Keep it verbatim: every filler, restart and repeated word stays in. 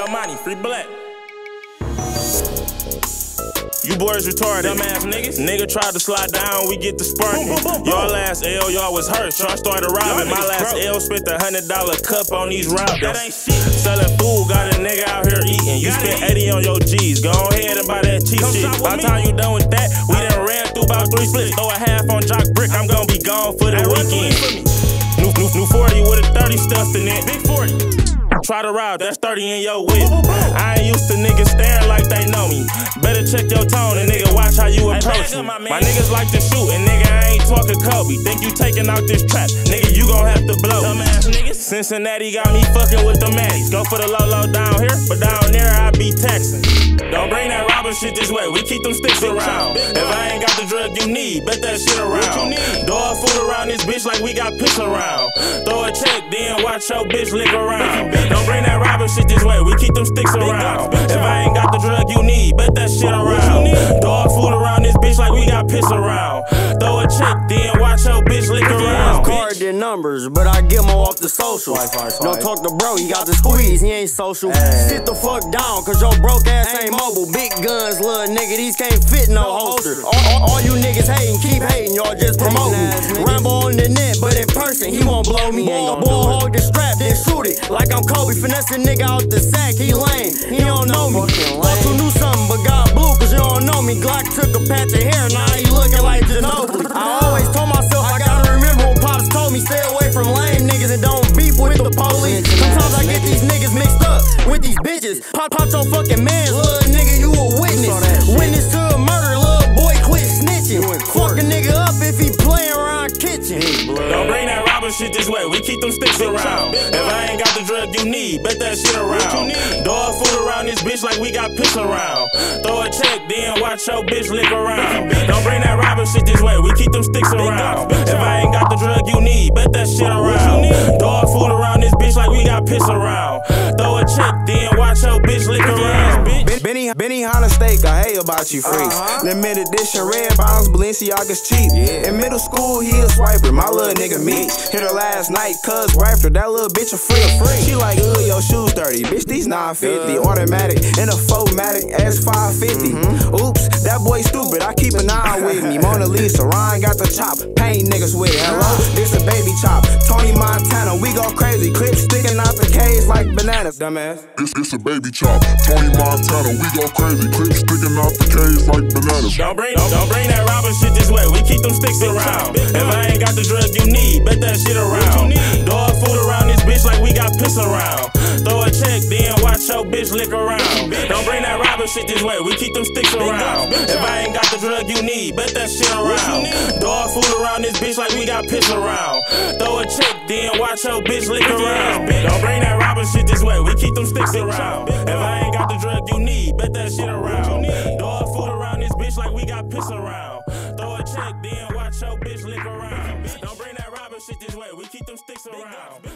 Lil Moni, free black. You boys retarded, dumbass niggas. Nigga tried to slide down, we get the sparking. Y'all last L, y'all was hurt, y'all started robbing. My last L spent a hundred dollar cup on these robbers. That ain't shit. Selling food, got a nigga out here eating. You spent eighty on your G's, go ahead and buy that cheap shit. By the time you done with that, we done ran through about three splits. Throw a half on Jock Brick, I'm gonna be gone for the weekend. New, new, new forty with a thirty stuffed in it. Big forty. Try to rob, that's thirty in your whip. I ain't used to niggas staring like they know me. Better check your tone and nigga watch how you approach me. My niggas like to shoot and nigga I ain't talking Kobe. Think you taking out this trap, nigga you gon' have to blow. Dumbass niggas. Cincinnati got me fucking with the Maddies. Go for the low low down here, but down there I be taxing. Don't bring that robber shit this way, we keep them sticks around. If I ain't got the drug you need, bet that shit around. Dog food around this bitch like we got piss around. Throw a check, then watch your bitch lick around. Don't bring that robber shit this way, we keep them sticks around. If I ain't got the drug you need, bet that shit around. Dog food around this bitch like we got piss around. Throw a check, then watch your bitch lick around. Card than numbers, but I get more off the social. Don't talk to bro, he got the squeeze, he ain't social. Sit the fuck down, cause your broke ass ain't mobile. Big guns, little nigga, these can't fit no holster. All, all, all you niggas hating, keep hating, y'all just promoting. Rambo on the net, but in person, he won't blow me. Ball, ball, hog the strap, then shoot it. Like I'm Kobe, finesse a nigga out the sack, he lame, he don't know me. Thought you knew something, but got blue, cause you don't know me. Glock took a patch of hair, now he looking like Ginobili. I always told myself, I gotta remember when Pops told me, stay away from lame niggas and don't beef with the police. Sometimes I get these niggas mixed up with these bitches. Pop, pop your fucking mans, little nigga, you a witness. Witness to a murder, little boy, quit snitching. Fuck a nigga up if he playing around kitchen. Don't bring that robber shit this way, we keep them sticks around. If I ain't got the drug you need, bet that shit around. Dog food around this bitch like we got piss around. Throw a check, then watch your bitch lick around. Don't bring that robber shit this way, we keep them sticks around. If I ain't got the drug you need, bet that shit around. Dog food around this bitch like we got piss around. Throw a check, then watch your bitch lick around. Benny, Benny Hanna steak, I hate about you freaks. Uh-huh. Limited edition, red bounce, Balenciaga's cheap. Yeah. In middle school, he a swiper, my little nigga me. Hit her last night, cuz wiped her, that little bitch a freak. She like, ugh, your shoes dirty, bitch, these nine fifty. Automatic, in a four-matic, S five fifty. Mm-hmm. Oops, that boy stupid, I keep an eye with me. Mona Lisa, Ryan got the chop, paint niggas with it. Hello, this a baby chop, Tony Montana, we go crazy. Clips sticking out the cage like bananas, dumbass. It's, it's a baby chop, Tony Montana, we go crazy. Clips sticking out the cage like bananas. Don't bring, don't, don't bring that robber shit this way, we keep them sticks around. If I ain't got the drug you need, bet that shit around. Dog food around this bitch like we got piss around. Throw a check, then watch your bitch lick around. Don't bring that robber shit this way, we keep them sticks around. If I ain't got the drug you need, bet that shit around. Dog food around this bitch like we got piss around. Throw a check, then watch your bitch lick around. Don't bring that robber shit this way, we keep them sticks around. If I ain't got the drug you need, bet that shit around. Dog food around this bitch like we got piss around. Throw a check, then watch your bitch lick around. Don't bring that robber shit this way, we keep them sticks around.